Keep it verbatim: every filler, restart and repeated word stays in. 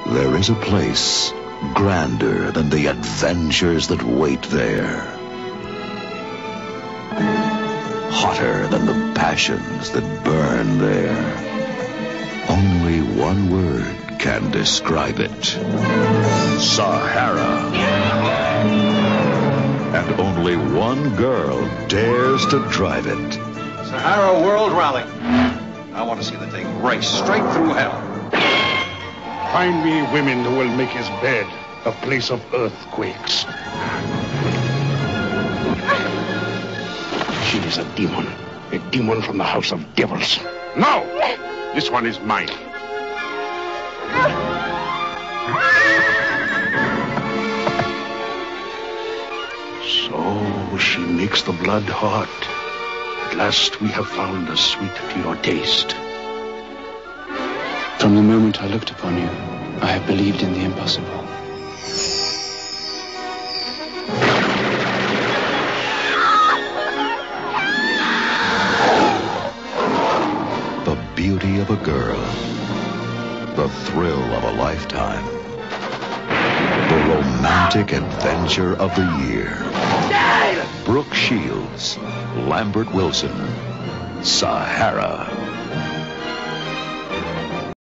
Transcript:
There is a place grander than the adventures that wait there. Hotter than the passions that burn there. Only one word can describe it. Sahara. And only one girl dares to drive it. Sahara World Rally. I want to see the thing race straight through hell. Find me women who will make his bed a place of earthquakes. She is a demon. A demon from the house of devils. No! This one is mine. So she makes the blood hot. At last we have found a sweet to your taste. From the moment I looked upon you, I have believed in the impossible. The beauty of a girl. The thrill of a lifetime. The romantic adventure of the year. Brooke Shields, Lambert Wilson, Sahara.